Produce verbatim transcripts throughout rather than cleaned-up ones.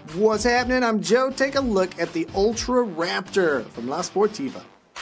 What's happening? I'm Joe. Take a look at the Ultra Raptor from La Sportiva.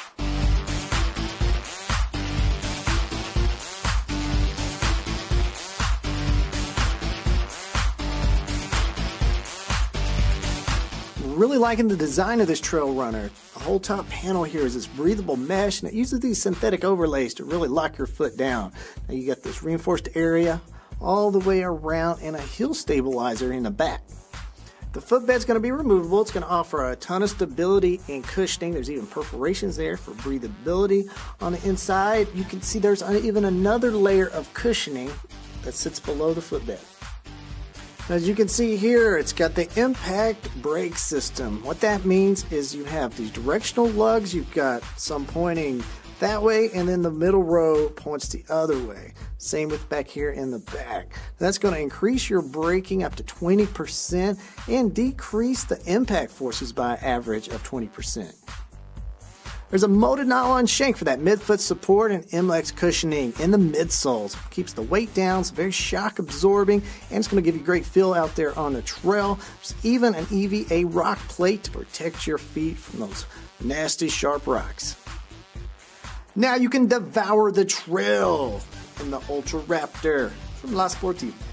Really liking the design of this trail runner. The whole top panel here is this breathable mesh, and it uses these synthetic overlays to really lock your foot down. Now you got this reinforced area all the way around and a heel stabilizer in the back. The footbed's going to be removable. It's going to offer a ton of stability and cushioning. There's even perforations there for breathability. On the inside, you can see there's even another layer of cushioning that sits below the footbed. As you can see here, it's got the impact brake system. What that means is you have these directional lugs. You've got some pointing that way, and then the middle row points the other way. Same with back here in the back. That's going to increase your braking up to twenty percent and decrease the impact forces by an average of twenty percent. There's a molded nylon shank for that midfoot support and M L X cushioning in the midsoles. Keeps the weight down, it's very shock absorbing, and it's going to give you great feel out there on the trail. There's even an E V A rock plate to protect your feet from those nasty sharp rocks. Now you can devour the trail in the Ultra Raptor from La Sportiva.